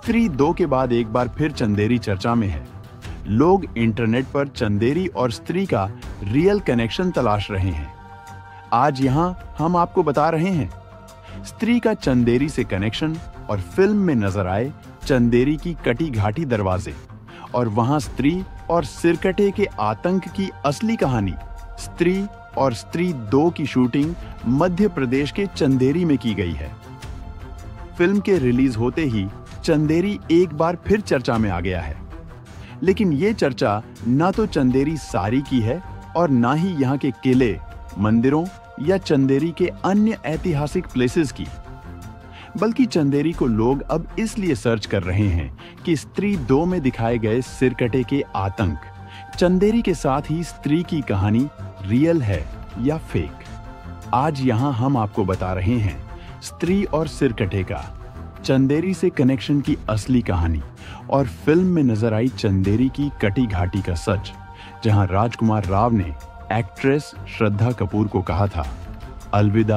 स्त्री 2 के बाद एक बार फिर चंदेरी चर्चा में है। लोग इंटरनेट पर चंदेरी और स्त्री का रियल कनेक्शन तलाश रहे हैं। आज यहां हम आपको बता रहे हैं स्त्री का चंदेरी से कनेक्शन और फिल्म में नजर आए चंदेरी की कटी घाटी दरवाजे और वहां स्त्री और सिरकटे के आतंक की असली कहानी। स्त्री और स्त्री 2 की शूटिंग मध्य प्रदेश के चंदेरी में की गई है। फिल्म के रिलीज होते ही चंदेरी एक बार फिर चर्चा में आ गया है, लेकिन ये चर्चा ना तो चंदेरी सारी की है और ना ही यहाँ के किले, मंदिरों या चंदेरी के अन्य ऐतिहासिक प्लेसेस की, बल्कि चंदेरी को लोग अब इसलिए सर्च कर रहे हैं कि स्त्री 2 में दिखाए गए सिरकटे के आतंक, चंदेरी के साथ ही स्त्री की कहानी रियल है या फेक। आज यहां हम आपको बता रहे हैं स्त्री और सिरकटे का चंदेरी से कनेक्शन की असली कहानी और फिल्म में नजर आई चंदेरी की कटी घाटी का सच, जहां राजकुमार राव ने एक्ट्रेस श्रद्धा कपूर को कहा था, अलविदा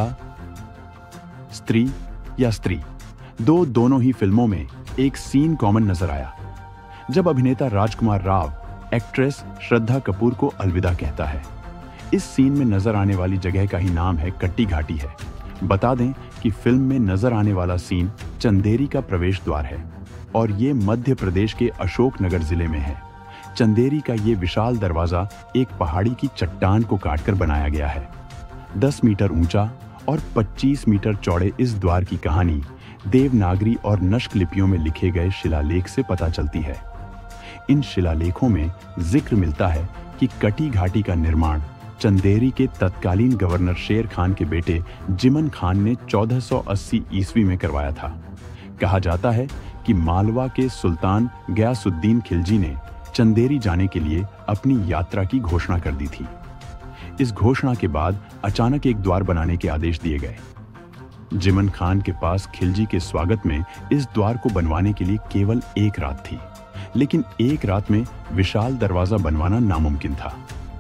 स्त्री या स्त्री। दोनों ही फिल्मों में एक सीन कॉमन नजर आया जब अभिनेता राजकुमार राव एक्ट्रेस श्रद्धा कपूर को अलविदा कहता है। इस सीन में नजर आने वाली जगह का ही नाम है कट्टी घाटी है। बता दें कि फिल्म में नजर आने वाला सीन चंदेरी का प्रवेश द्वार है और ये मध्य प्रदेश के अशोकनगर जिले में है। चंदेरी का ये विशाल दरवाजा एक पहाड़ी की चट्टान को काटकर बनाया गया है। 10 मीटर ऊंचा और 25 मीटर चौड़े इस द्वार की कहानी देवनागरी और नष्क लिपियों में लिखे गए शिलालेख से पता चलती है। इन शिलालेखों में जिक्र मिलता है कि कटी घाटी का निर्माण चंदेरी के तत्कालीन गवर्नर शेर खान के बेटे जिमन खान ने 1480 ईस्वी में करवाया था। कहा जाता है कि मालवा के सुल्तान गयासुद्दीन खिलजी ने चंदेरी जाने के लिए अपनी यात्रा की घोषणा कर दी थी। इस घोषणा के बाद अचानक एक द्वार बनाने के आदेश दिए गए। जिमन खान के पास खिलजी के स्वागत में इस द्वार को बनवाने के लिए केवल एक रात थी, लेकिन एक रात में विशाल दरवाजा बनवाना नामुमकिन था।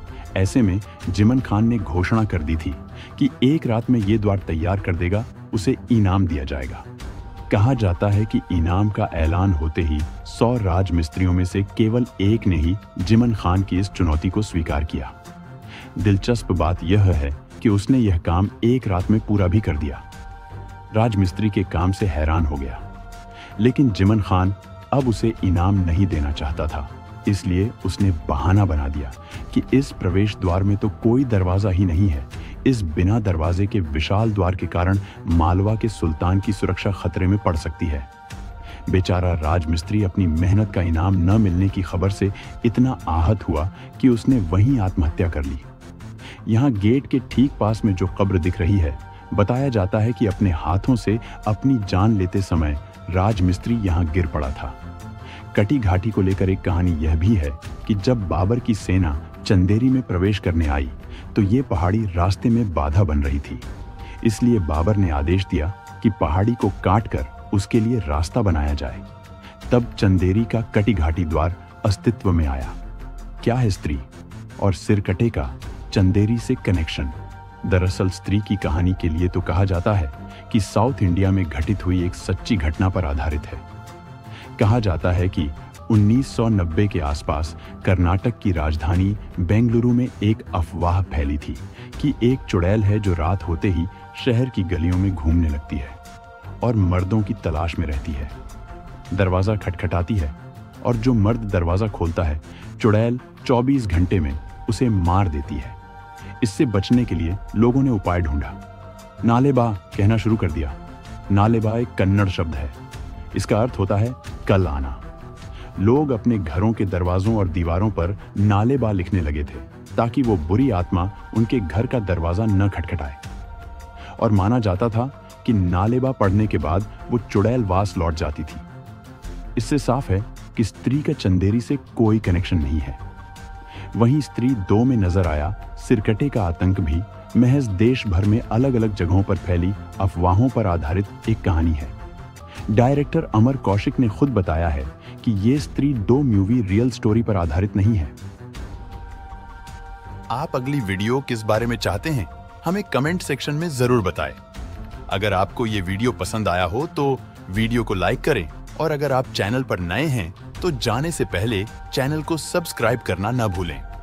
ऐसे में जिमन खान ने घोषणा कर दी थी कि एक रात में ये द्वार तैयार कर देगा उसे इनाम दिया जाएगा। कहा जाता है कि इनाम का ऐलान होते ही 100 राजमिस्त्रियों में से केवल एक ने ही जिमन खान की इस चुनौती को स्वीकार किया। दिलचस्प बात यह है कि उसने यह काम एक रात में पूरा भी कर दिया। राजमिस्त्री के काम से हैरान हो गया, लेकिन जिमन खान अब उसे इनाम नहीं देना चाहता था, इसलिए उसने बहाना बना दिया कि इस प्रवेश द्वार में तो कोई दरवाजा ही नहीं है। इस बिना दरवाजे के विशाल द्वार के कारण मालवा के सुल्तान की सुरक्षा खतरे में पड़ सकती है। बेचारा राजमिस्त्री अपनी मेहनत का इनाम न मिलने की खबर से इतना आहत हुआ कि उसने वहीं आत्महत्या कर ली। यहाँ गेट के ठीक पास में जो कब्र दिख रही है, बताया जाता है कि अपने हाथों से अपनी जान लेते समय राजमिस्त्री यहाँ गिर पड़ा था। कटी घाटी को लेकर एक कहानी यह भी है कि जब बाबर की सेना चंदेरी में प्रवेश करने आई तो ये पहाड़ी रास्ते में बाधा बन रही थी। इसलिए बाबर ने आदेश दिया कि पहाड़ी को काटकर उसके लिए रास्ता बनाया जाए। तब चंदेरी का कटी घाटी द्वार अस्तित्व में आया। क्या है स्त्री और सिरकटे का चंदेरी से कनेक्शन? दरअसल स्त्री की कहानी के लिए तो कहा जाता है कि साउथ इंडिया में घटित हुई एक सच्ची घटना पर आधारित है। कहा जाता है कि 1990 के आसपास कर्नाटक की राजधानी बेंगलुरु में एक अफवाह फैली थी कि एक चुड़ैल है जो रात होते ही शहर की गलियों में घूमने लगती है और मर्दों की तलाश में रहती है। दरवाजा खटखटाती है और जो मर्द दरवाजा खोलता है, चुड़ैल 24 घंटे में उसे मार देती है। इससे बचने के लिए लोगों ने उपाय ढूंढा। नालेबा कहना शुरू कर दिया। नालेबा एक कन्नड़ शब्द है। इसका अर्थ होता है कल आना। लोग अपने घरों के दरवाजों और दीवारों पर नालेबा लिखने लगे थे ताकि वो बुरी आत्मा उनके घर का दरवाजा न खटखटाए। और माना जाता था कि नालेबा पढ़ने के बाद वो चुड़ैल वास लौट जाती थी। इससे साफ है कि स्त्री का चंदेरी से कोई कनेक्शन नहीं है। वहीं स्त्री 2 में नजर आया सिरकटे का आतंक भी महज देश भर में अलग अलग जगहों पर फैली अफवाहों पर आधारित एक कहानी है। डायरेक्टर अमर कौशिक ने खुद बताया है कि ये स्त्री 2 मूवी रियल स्टोरी पर आधारित नहीं है। आप अगली वीडियो किस बारे में चाहते हैं, हमें कमेंट सेक्शन में जरूर बताएं। अगर आपको ये वीडियो पसंद आया हो तो वीडियो को लाइक करें और अगर आप चैनल पर नए हैं तो जाने से पहले चैनल को सब्सक्राइब करना न भूलें।